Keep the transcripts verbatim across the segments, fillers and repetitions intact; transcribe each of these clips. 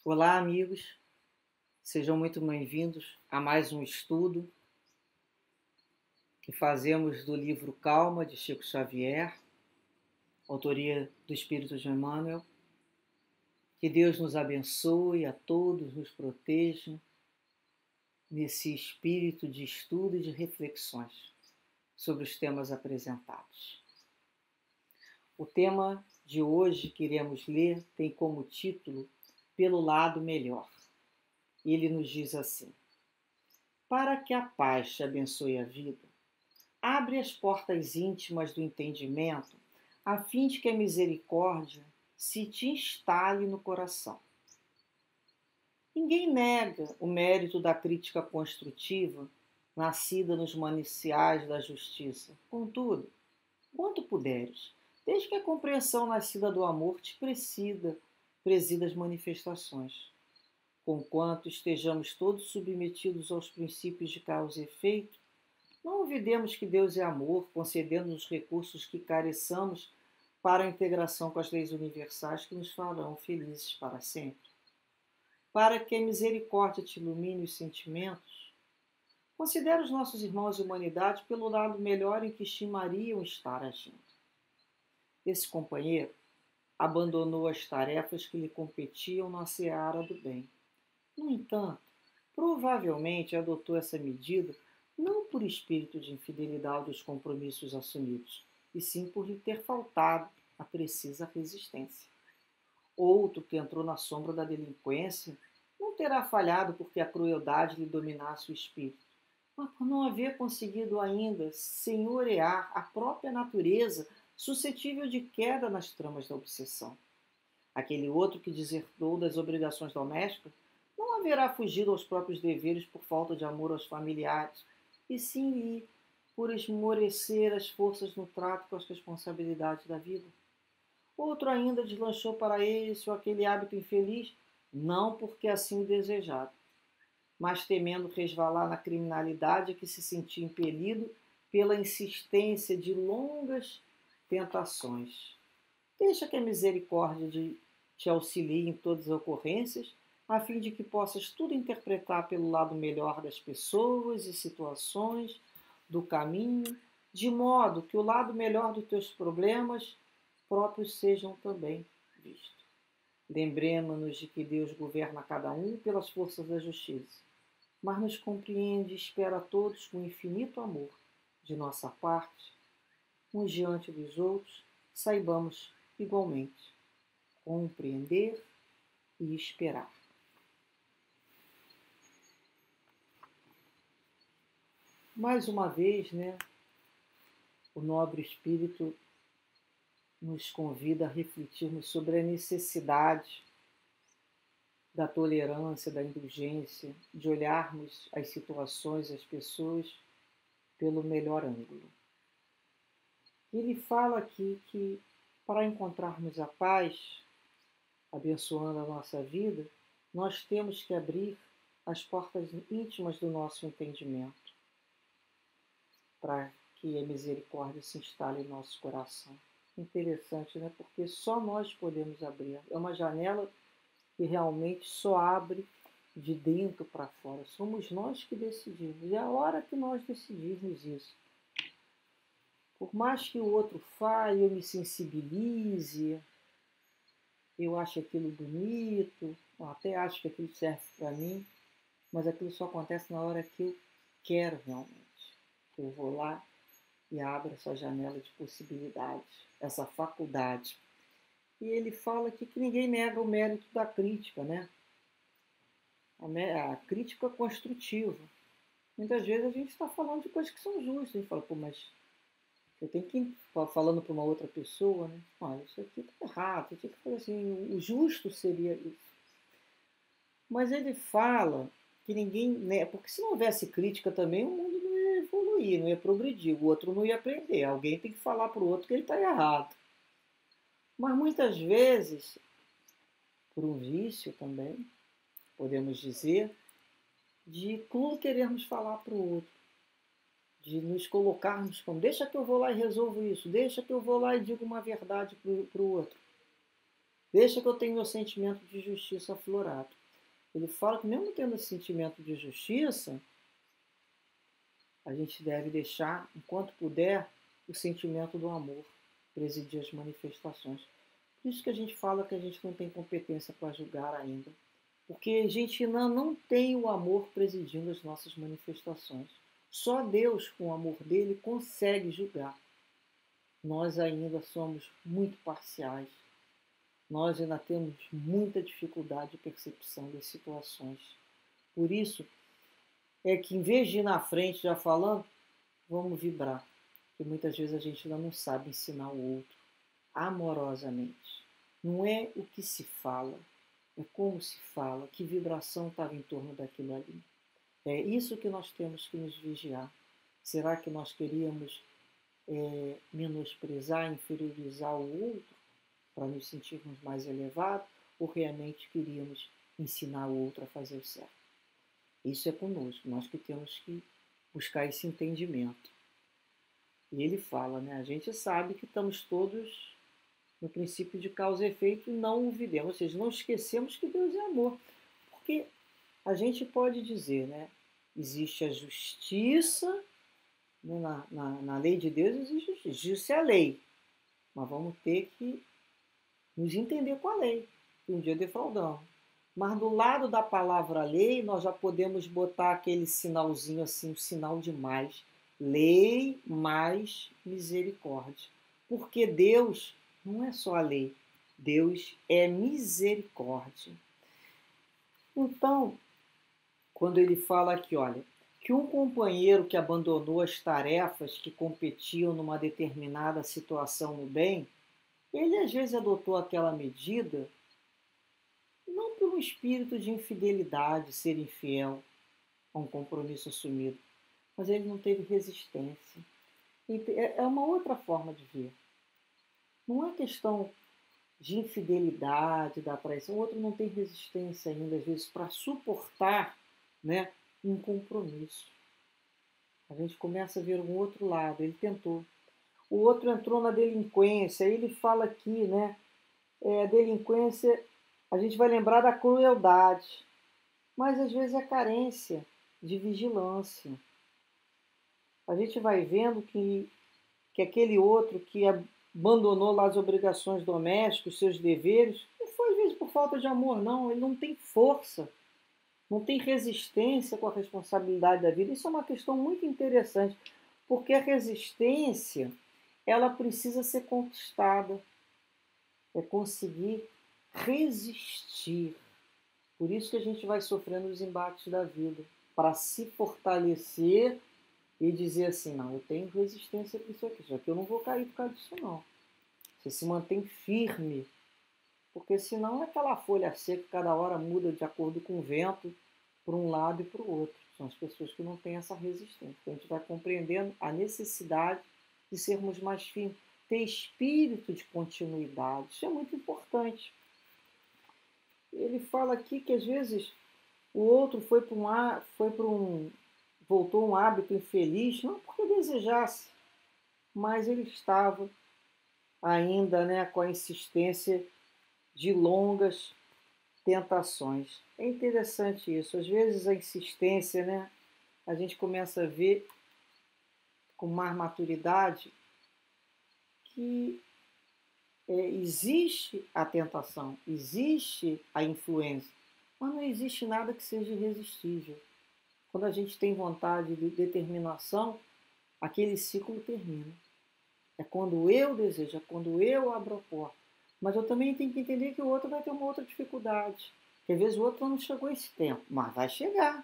Olá, amigos, sejam muito bem-vindos a mais um estudo que fazemos do livro Calma, de Chico Xavier, autoria do Espírito de Emmanuel. Que Deus nos abençoe, a todos nos proteja nesse espírito de estudo e de reflexões sobre os temas apresentados. O tema de hoje que iremos ler tem como título Pelo Lado Melhor. Ele nos diz assim: para que a paz te abençoe a vida, abre as portas íntimas do entendimento, a fim de que a misericórdia se te instale no coração. Ninguém nega o mérito da crítica construtiva, nascida nos mananciais da justiça. Contudo, quanto puderes, desde que a compreensão nascida do amor te presida, presida as manifestações. Conquanto estejamos todos submetidos aos princípios de causa e efeito, não olvidemos que Deus é amor, concedendo-nos recursos que careçamos para a integração com as leis universais que nos farão felizes para sempre. Para que a misericórdia te ilumine os sentimentos, considere os nossos irmãos de humanidade pelo lado melhor em que estimariam estar agindo. Esse companheiro abandonou as tarefas que lhe competiam na seara do bem. No entanto, provavelmente adotou essa medida não por espírito de infidelidade aos compromissos assumidos, e sim por lhe ter faltado a precisa resistência. Outro que entrou na sombra da delinquência não terá falhado porque a crueldade lhe dominasse o espírito, mas por não haver conseguido ainda senhorear a própria natureza suscetível de queda nas tramas da obsessão. Aquele outro que desertou das obrigações domésticas não haverá fugido aos próprios deveres por falta de amor aos familiares, e sim lhe por esmorecer as forças no trato com as responsabilidades da vida. Outro ainda deslanchou para esse ou aquele hábito infeliz, não porque assim o desejava, mas temendo resvalar na criminalidade a que se sentia impelido pela insistência de longas tentações. Deixa que a misericórdia de, te auxilie em todas as ocorrências, a fim de que possas tudo interpretar pelo lado melhor das pessoas e situações, do caminho, de modo que o lado melhor dos teus problemas próprios sejam também vistos. Lembremos-nos de que Deus governa cada um pelas forças da justiça, mas nos compreende e espera a todos com infinito amor. De nossa parte, uns diante dos outros, saibamos igualmente compreender e esperar. Mais uma vez, né, o nobre espírito nos convida a refletirmos sobre a necessidade da tolerância, da indulgência, de olharmos as situações, as pessoas, pelo melhor ângulo. Ele fala aqui que para encontrarmos a paz, abençoando a nossa vida, nós temos que abrir as portas íntimas do nosso entendimento, para que a misericórdia se instale em nosso coração. Interessante, né? Porque só nós podemos abrir. É uma janela que realmente só abre de dentro para fora. Somos nós que decidimos. E é a hora que nós decidimos isso. Por mais que o outro fale, eu me sensibilize, eu acho aquilo bonito, eu até acho que aquilo serve para mim, mas aquilo só acontece na hora que eu quero realmente. Eu vou lá e abro essa janela de possibilidades, essa faculdade. E ele fala aqui que ninguém nega o mérito da crítica, né? A, a crítica construtiva. Muitas vezes a gente está falando de coisas que são justas. A gente fala, pô, mas eu tenho que ir falando para uma outra pessoa, né? Olha, isso aqui está errado, eu tinha que fazer assim, o justo seria isso. Mas ele fala que ninguém nega, porque se não houvesse crítica também, o mundo não ia evoluir, não ia progredir, o outro não ia aprender. Alguém tem que falar para o outro que ele está errado. Mas muitas vezes, por um vício também, podemos dizer, de tudo querermos falar para o outro, de nos colocarmos como, deixa que eu vou lá e resolvo isso, deixa que eu vou lá e digo uma verdade para o outro. Deixa que eu tenho meu sentimento de justiça aflorado. Ele fala que mesmo tendo esse sentimento de justiça, a gente deve deixar, enquanto puder, o sentimento do amor presidir as manifestações. Por isso que a gente fala que a gente não tem competência para julgar ainda. Porque a gente ainda não tem o amor presidindo as nossas manifestações. Só Deus, com o amor dele, consegue julgar. Nós ainda somos muito parciais. Nós ainda temos muita dificuldade de percepção das situações. Por isso, é que em vez de ir na frente já falando, vamos vibrar. Porque muitas vezes a gente ainda não sabe ensinar o outro amorosamente. Não é o que se fala, é como se fala, que vibração estava em torno daquilo ali. É isso que nós temos que nos vigiar. Será que nós queríamos é, menosprezar, inferiorizar o outro para nos sentirmos mais elevados, ou realmente queríamos ensinar o outro a fazer o certo? Isso é conosco, nós que temos que buscar esse entendimento. E ele fala, né? A gente sabe que estamos todos no princípio de causa e efeito e não o vivemos, ou seja, não esquecemos que Deus é amor. Porque a gente pode dizer, né? Existe a justiça, né? na, na, na lei de Deus existe a justiça, justiça é a lei. Mas vamos ter que nos entender com a lei, que um dia defraudamos. Mas do lado da palavra lei, nós já podemos botar aquele sinalzinho assim, um sinal de mais. Lei mais misericórdia. Porque Deus não é só a lei, Deus é misericórdia. Então, quando ele fala aqui, olha, que um companheiro que abandonou as tarefas que competiam numa determinada situação no bem, ele às vezes adotou aquela medida não por um espírito de infidelidade, ser infiel a um compromisso assumido, mas ele não teve resistência. É uma outra forma de ver. Não é questão de infidelidade, da traição. O outro não tem resistência ainda, às vezes, para suportar, né, um compromisso. A gente começa a ver um outro lado. Ele tentou. O outro entrou na delinquência. Ele fala aqui, né? É, a delinquência, a gente vai lembrar da crueldade, mas às vezes é carência de vigilância. A gente vai vendo que, que aquele outro que abandonou lá as obrigações domésticas, seus deveres, não foi às vezes por falta de amor, não. Ele não tem força, não tem resistência com a responsabilidade da vida. Isso é uma questão muito interessante, porque a resistência, ela precisa ser conquistada. É conseguir resistir. Por isso que a gente vai sofrendo os embates da vida, para se fortalecer e dizer assim, não, eu tenho resistência para isso aqui, já que eu não vou cair por causa disso não. Você se mantém firme, porque senão é aquela folha seca que cada hora muda de acordo com o vento, para um lado e para o outro. São as pessoas que não têm essa resistência. Então a gente vai compreendendo a necessidade de sermos mais firmes, ter espírito de continuidade. Isso é muito importante. Ele fala aqui que às vezes o outro foi para um, foi para um voltou um hábito infeliz, não porque desejasse, mas ele estava ainda, né, com a insistência de longas tentações. É interessante isso. Às vezes a insistência, né, a gente começa a ver com mais maturidade que é, existe a tentação, existe a influência, mas não existe nada que seja irresistível. Quando a gente tem vontade de determinação, aquele ciclo termina. É quando eu desejo, é quando eu abro a porta. Mas eu também tenho que entender que o outro vai ter uma outra dificuldade. Porque às vezes o outro não chegou esse tempo, mas vai chegar.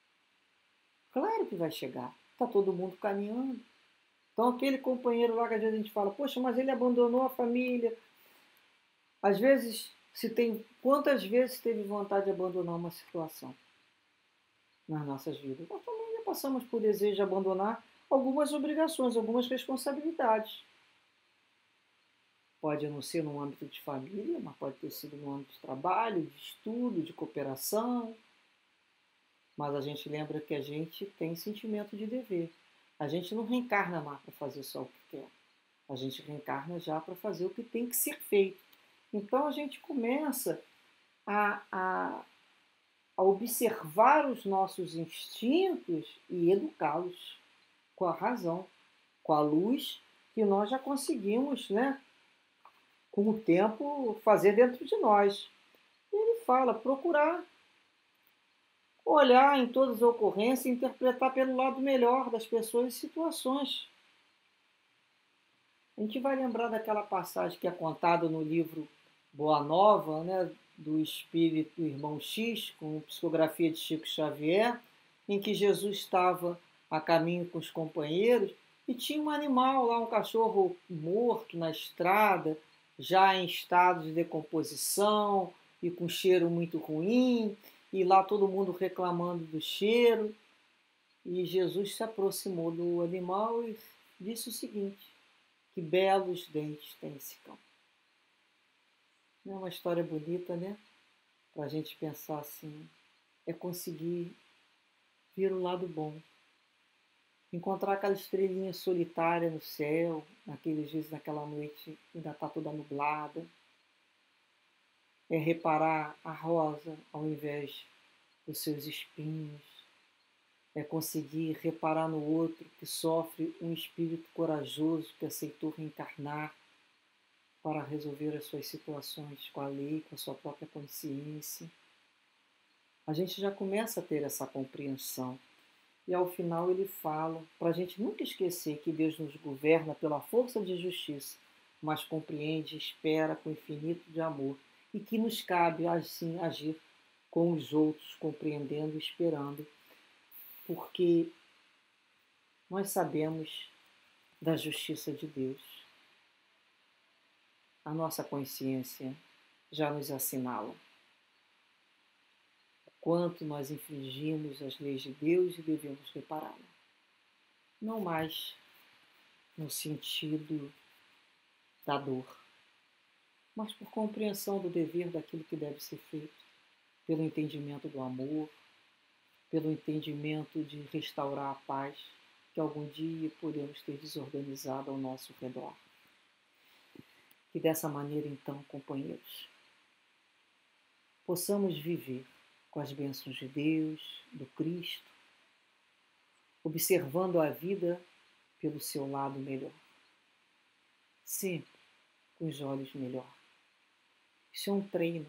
Claro que vai chegar. Está todo mundo caminhando. Então aquele companheiro lá que às vezes a gente fala, poxa, mas ele abandonou a família. Às vezes, se tem, quantas vezes teve vontade de abandonar uma situação nas nossas vidas? Nós também já passamos por desejo de abandonar algumas obrigações, algumas responsabilidades. Pode não ser no âmbito de família, mas pode ter sido no âmbito de trabalho, de estudo, de cooperação. Mas a gente lembra que a gente tem sentimento de dever. A gente não reencarna mais para fazer só o que quer. A gente reencarna já para fazer o que tem que ser feito. Então a gente começa a, a, a observar os nossos instintos e educá-los com a razão, com a luz que nós já conseguimos, né, com o tempo, fazer dentro de nós. E ele fala, procurar olhar em todas as ocorrências e interpretar pelo lado melhor das pessoas e situações. A gente vai lembrar daquela passagem que é contada no livro Boa Nova, né, do Espírito do Irmão X, com psicografia de Chico Xavier, em que Jesus estava a caminho com os companheiros e tinha um animal lá, um cachorro morto na estrada, já em estado de decomposição e com cheiro muito ruim, e lá todo mundo reclamando do cheiro. E Jesus se aproximou do animal e disse o seguinte: que belos dentes tem esse cão. Não é uma história bonita, né? Para a gente pensar assim, é conseguir ver o lado bom. Encontrar aquela estrelinha solitária no céu, naqueles dias, naquela noite, ainda está toda nublada. É reparar a rosa ao invés dos seus espinhos. É conseguir reparar no outro que sofre, um espírito corajoso que aceitou reencarnar para resolver as suas situações com a lei, com a sua própria consciência. A gente já começa a ter essa compreensão. E ao final ele fala para a gente nunca esquecer que Deus nos governa pela força de justiça, mas compreende e espera com infinito de amor, e que nos cabe assim agir com os outros, compreendendo e esperando, porque nós sabemos da justiça de Deus. A nossa consciência já nos assinala o quanto nós infringimos as leis de Deus e devemos repará-la. Não mais no sentido da dor, mas por compreensão do dever daquilo que deve ser feito, pelo entendimento do amor, pelo entendimento de restaurar a paz que algum dia podemos ter desorganizado ao nosso redor. E dessa maneira, então, companheiros, possamos viver com as bênçãos de Deus, do Cristo, observando a vida pelo seu lado melhor, sempre com os olhos melhor. Isso é um treino.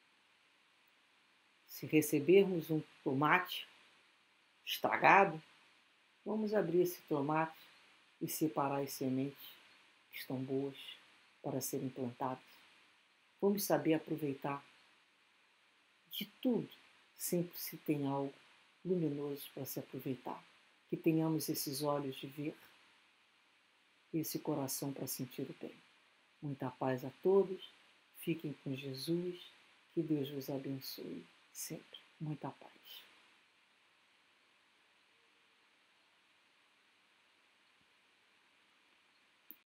Se recebermos um tomate estragado, vamos abrir esse tomate e separar as sementes que estão boas para serem plantadas. Vamos saber aproveitar. De tudo, sempre se tem algo luminoso para se aproveitar. Que tenhamos esses olhos de ver e esse coração para sentir o bem. Muita paz a todos. Fiquem com Jesus. Que Deus vos abençoe sempre. Muita paz.